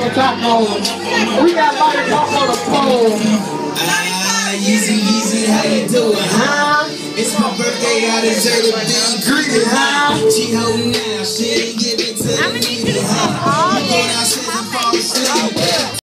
Taco. We got Mighty Taco the pole. Yeezy, how you doing, huh? It's my birthday, I deserve to be greeted, huh? She holding now, she ain't giving to me, huh?